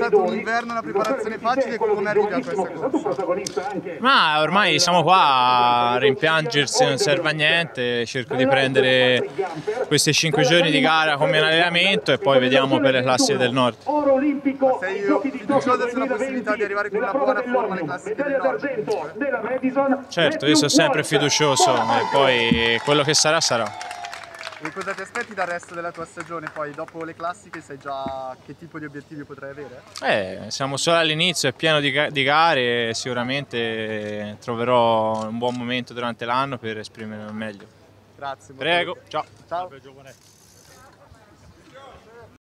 dato un inverno, una preparazione facile, come arrivi a questa corsa? Ma ormai siamo qua, a rimpiangersi non serve a niente, cerco di prendere questi 5 giorni di gara come un allenamento e poi vediamo per le classi del nord. Ma sei fiducioso sulla possibilità di arrivare con una buona forma alle classiche del nord? Certo, io sono sempre fiducioso e poi quello che sarà sarà. E cosa ti aspetti dal resto della tua stagione? Poi dopo le classiche sai già che tipo di obiettivi potrai avere? Siamo solo all'inizio, è pieno di gare e sicuramente troverò un buon momento durante l'anno per esprimermi al meglio. Grazie. Prego, ciao. Ciao.